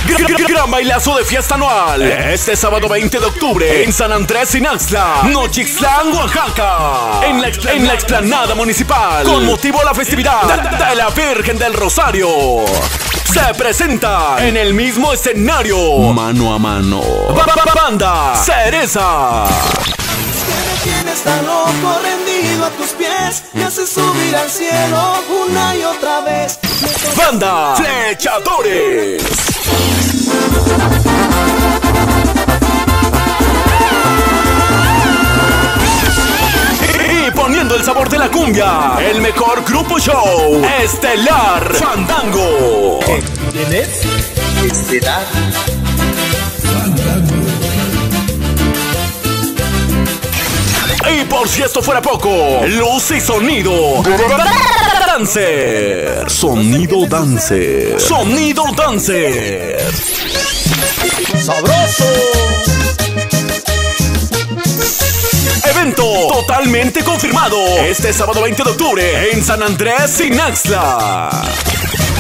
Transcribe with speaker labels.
Speaker 1: Gran bailazo de fiesta anual. Este sábado 20 de octubre en San Andrés Sinaxla, Nochixtlán, Oaxaca. En la explanada municipal. Con motivo a la festividad de la Virgen del Rosario. Se presenta en el mismo escenario, mano a mano, Banda Cereza.
Speaker 2: Tienes tan loco rendido a tus pies, me haces subir al cielo una y otra vez.
Speaker 1: Banda Flechadores. Y poniendo el sabor de la cumbia, el mejor grupo show estelar, Fandango.
Speaker 2: ¿Quién es? Estelar Fandango.
Speaker 1: Y por si esto fuera poco, luz y sonido Dancer. Sonido Dancer. Sonido Dancer.
Speaker 2: ¡Sabroso!
Speaker 1: Evento totalmente confirmado. Este sábado 20 de octubre en San Andrés Sinaxla.